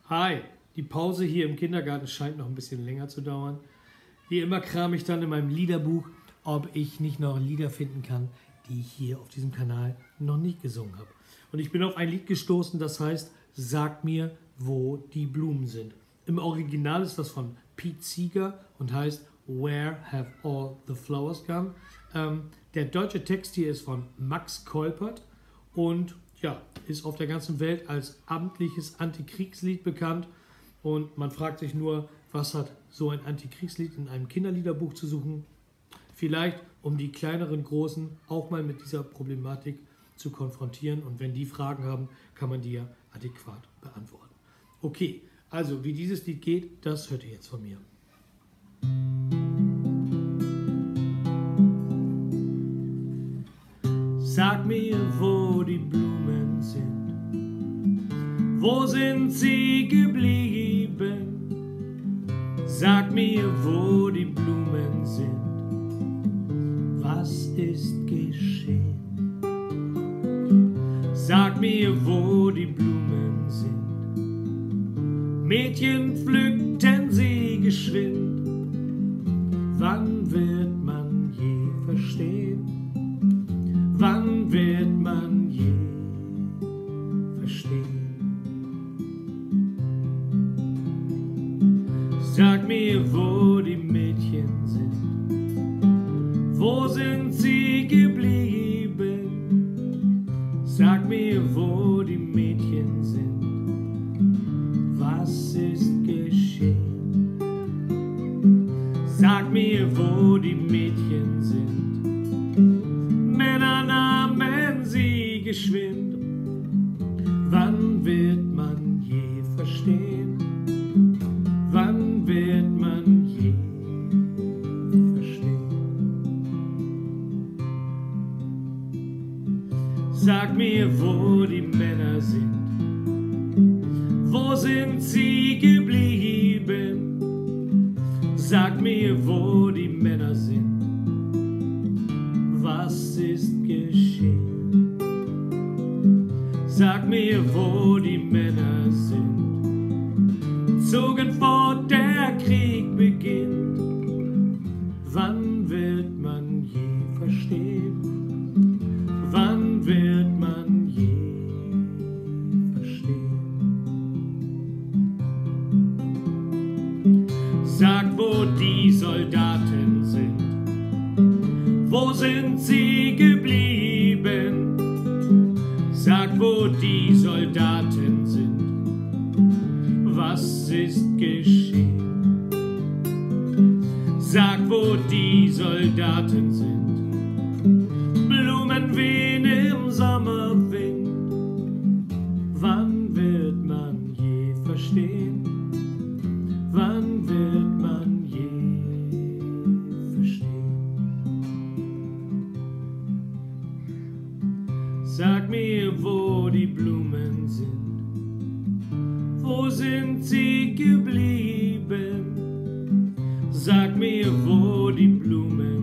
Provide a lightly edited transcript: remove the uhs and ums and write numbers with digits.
Hi, die Pause hier im Kindergarten scheint noch ein bisschen länger zu dauern. Wie immer kram ich dann in meinem Liederbuch, ob ich nicht noch Lieder finden kann, die ich hier auf diesem Kanal noch nicht gesungen habe. Und ich bin auf ein Lied gestoßen, das heißt Sag mir, wo die Blumen sind. Im Original ist das von Pete Seeger und heißt Where have all the flowers gone? Der deutsche Text hier ist von Max Kolpert und ja, ist auf der ganzen Welt als amtliches Antikriegslied bekannt. Und man fragt sich nur, was hat so ein Antikriegslied in einem Kinderliederbuch zu suchen? Vielleicht, um die kleineren Großen auch mal mit dieser Problematik zu konfrontieren. Und wenn die Fragen haben, kann man die ja adäquat beantworten. Okay, also wie dieses Lied geht, das hört ihr jetzt von mir. Sag mir, wo die Blumen sind. Wo sind sie geblieben? Sag mir, wo die Blumen sind. Was ist geschehen? Sag mir, wo die Blumen sind. Mädchen pflückten sie geschwind. Wann wird man je verstehen? Wann wird man je verstehen? Sag mir, wo die Mädchen sind. Wo sind sie geblieben? Sag mir, wo die Mädchen sind. Was ist geschehen? Sag mir, wo die Mädchen sind. Männer nahmen sie geschwind. Wann wird man je verstehen? Wann wird man je verstehen? Sag mir, wo die Männer sind. Wo sind sie geblieben? Sag mir, wo die Männer sind. Was ist geschehen? Sag mir, wo die Männer sind. Zogen fort, der Krieg beginnt. Wann wird man je verstehen? Wann wird man je verstehen? Sag, wo die Soldaten sind. Wo sind sie geblieben? Sag, wo die Soldaten sind. Was ist geschehen? Sag, wo die Soldaten sind. Blumen wehen im Sommerwind. Wann wird man je verstehen? Wann wird man je verstehen? Sag mir, wo die Blumen sind. Wo sind sie geblieben? Sag mir, wo die Blumen